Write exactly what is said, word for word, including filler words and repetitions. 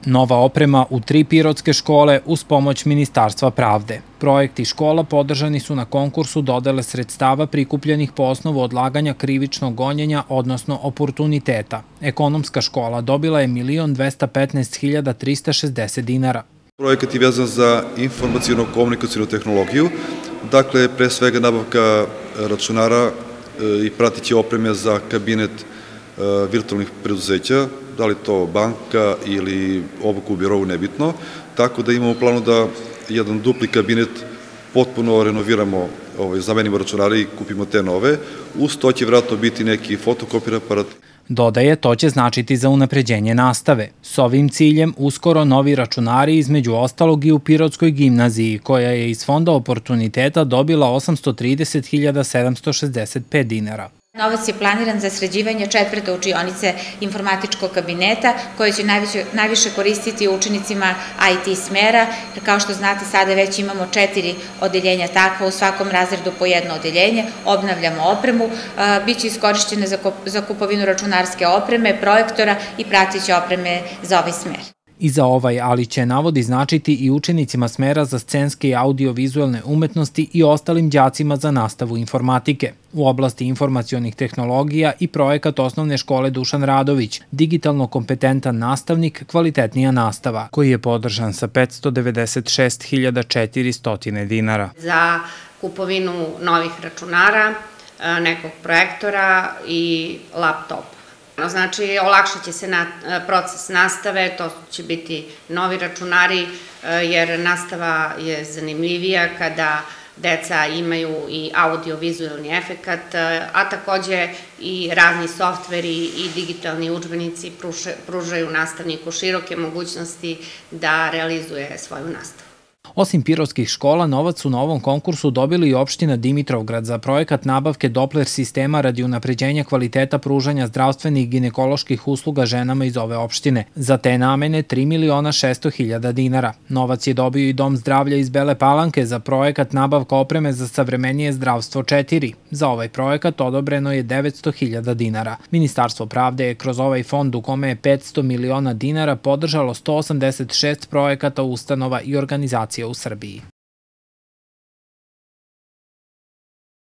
Nova oprema u tri pirotske škole uz pomoć Ministarstva pravde. Projekti škola podržani su na konkursu dodele sredstava prikupljenih po osnovu odlaganja krivičnog gonjenja, odnosno oportuniteta. Ekonomska škola dobila je milion dvesta petnaest hiljada trista šezdeset dinara. Projekat je vezan za informacijono-komunikacijnu tehnologiju, dakle, pre svega nabavka računara i pratiće opreme za kabinet virtualnih preduzeća, da li to banka ili obuku u birovu, nebitno, tako da imamo u planu da jedan dupli kabinet potpuno renoviramo, zamenimo računare i kupimo te nove. Uz to će vjerojatno biti neki fotokopir aparat. Dodaje, to će značiti za unapređenje nastave. S ovim ciljem uskoro novi računari, između ostalog i u Pirotskoj gimnaziji, koja je iz Fonda oportuniteta dobila osamsto trideset hiljada sedamsto šezdeset pet dinara. Novac je planiran za sređivanje četvrte učionice informatičkog kabineta, koje će najviše koristiti učenicima I T smera, jer kao što znate sada već imamo četiri odeljenja takva, u svakom razredu po jedno odeljenje, obnavljamo opremu, bit će iskorišćene za kupovinu računarske opreme, projektora i prateće opreme za ovaj smer. I za ovaj, ali će, navodi, značiti i učenicima smera za scenske i audio-vizualne umetnosti i ostalim đacima za nastavu informatike. U oblasti informacionih tehnologija i projekat osnovne škole Dušan Radović, digitalno kompetentan nastavnik, kvalitetnija nastava, koji je podržan sa petsto devedeset šest hiljada četiristo dinara. Za kupovinu novih računara, nekog projektora i laptopa. Znači, olakšat će se proces nastave, to će biti novi računari, jer nastava je zanimljivija kada deca imaju i audio-vizualni efekat, a takođe i razni softveri i digitalni udžbenici pružaju nastavniku široke mogućnosti da realizuje svoju nastavu. Osim pirotskih škola, novac su na ovom konkursu dobili i opština Dimitrovgrad za projekat nabavke Doppler sistema radi unapređenja kvaliteta pružanja zdravstvenih ginekoloških usluga ženama iz ove opštine. Za te namene tri miliona šesto hiljada dinara. Novac je dobio i Dom zdravlja iz Bele Palanke za projekat nabavka opreme za savremenije zdravstvo četiri. Za ovaj projekat odobreno je devetsto hiljada dinara. Ministarstvo pravde je kroz ovaj fond, u kome je petsto miliona dinara, podržalo sto osamdeset šest projekata ustanova i organizacija u Srbiji.